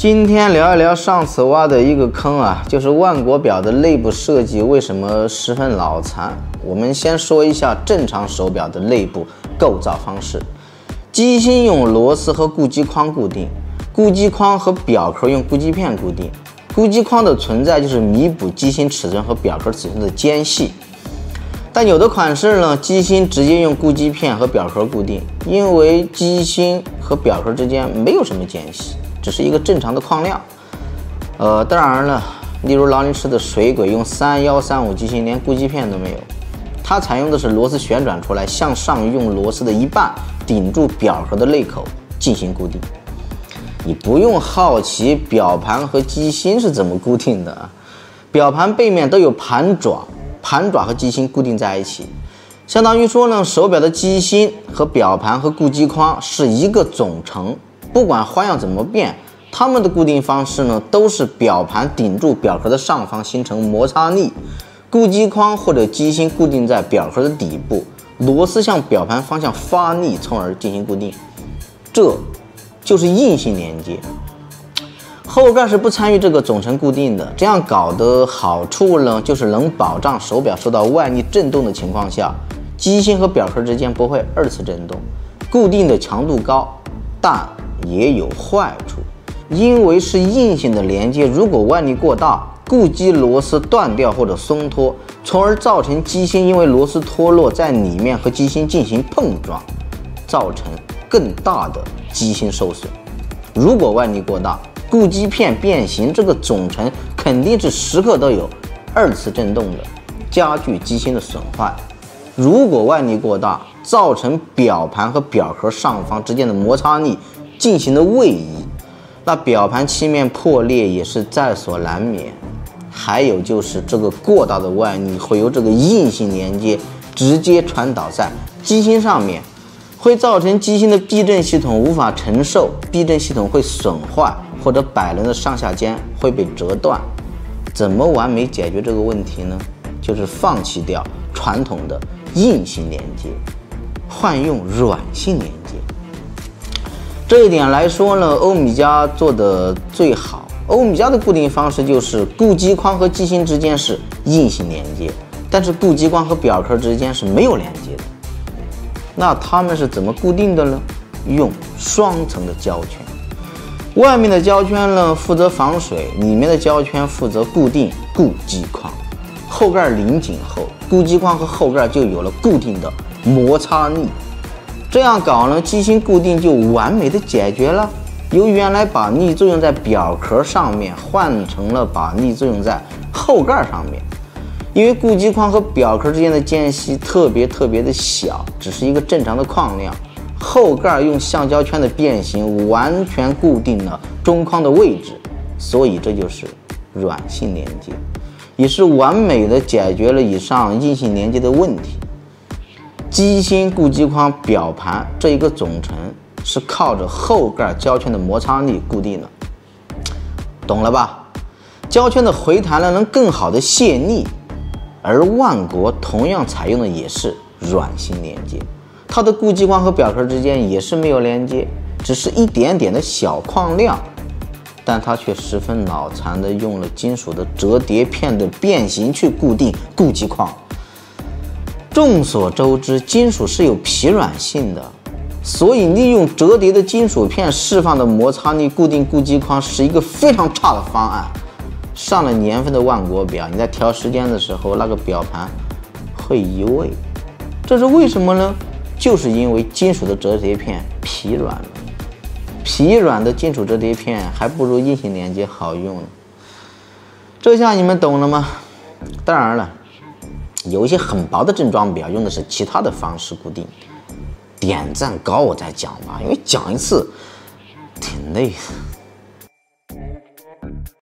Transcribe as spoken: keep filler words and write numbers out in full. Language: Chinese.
今天聊一聊上次挖的一个坑啊，就是万国表的内部设计为什么十分脑残。我们先说一下正常手表的内部构造方式。机芯用螺丝和固基框固定，固基框和表壳用固基片固定。固基框的存在就是弥补机芯尺寸和表壳尺寸的间隙。但有的款式呢，机芯直接用固基片和表壳固定，因为机芯和表壳之间没有什么间隙，只是一个正常的框量。呃，当然了，例如劳力士的水鬼用三一三五机芯连固基片都没有，它采用的是螺丝旋转出来，向上用螺丝的一半顶住表壳的内口进行固定。你不用好奇表盘和机芯是怎么固定的，表盘背面都有盘爪，盘爪和机芯固定在一起，相当于说呢，手表的机芯和表盘和固基框是一个总成。不管花样怎么变，它们的固定方式呢，都是表盘顶住表壳的上方形成摩擦力，固基框或者机芯固定在表壳的底部，螺丝向表盘方向发力，从而进行固定。这就是硬性连接。后盖是不参与这个总成固定的，这样搞的好处呢，就是能保障手表受到外力震动的情况下，机芯和表壳之间不会二次震动，固定的强度高，但也有坏处。因为是硬性的连接，如果外力过大，固基螺丝断掉或者松脱，从而造成机芯因为螺丝脱落在里面和机芯进行碰撞，造成更大的机芯受损。如果外力过大，固基片变形，这个总成肯定是时刻都有二次震动的，加剧机芯的损坏。如果外力过大，造成表盘和表壳上方之间的摩擦力进行了位移，那表盘漆面破裂也是在所难免。还有就是这个过大的外力会由这个硬性连接直接传导在机芯上面，会造成机芯的避震系统无法承受，避震系统会损坏，或者摆轮的上下尖会被折断。怎么完美解决这个问题呢？就是放弃掉传统的硬性连接，换用软性连接。这一点来说呢，欧米茄做的最好。欧米茄的固定方式就是固基框和机芯之间是硬性连接，但是固基框和表壳之间是没有连接的。那它们是怎么固定的呢？用双层的胶圈，外面的胶圈呢负责防水，里面的胶圈负责固定固基框。后盖拧紧后，固基框和后盖就有了固定的摩擦力。这样搞呢，机芯固定就完美的解决了。由原来把力作用在表壳上面，换成了把力作用在后盖上面。因为固基框和表壳之间的间隙特别特别的小，只是一个正常的框量。后盖用橡胶圈的变形完全固定了中框的位置，所以这就是软性连接，也是完美的解决了以上硬性连接的问题。机芯、固基框、表盘这一个总成是靠着后盖胶圈的摩擦力固定的，懂了吧？胶圈的回弹呢能更好的卸力，而万国同样采用的也是软性连接，它的固基框和表壳之间也是没有连接，只是一点点的小框量，但它却十分脑残的用了金属的折叠片的变形去固定固基框。众所周知，金属是有疲软性的，所以利用折叠的金属片释放的摩擦力固定固基框是一个非常差的方案。上了年份的万国表，你在调时间的时候，那个表盘会移位，这是为什么呢？就是因为金属的折叠片疲软了，疲软的金属折叠片还不如硬性连接好用呢。这下你们懂了吗？当然了，有一些很薄的正装表用的是其他的方式固定，点赞高我再讲吧，因为讲一次挺累的。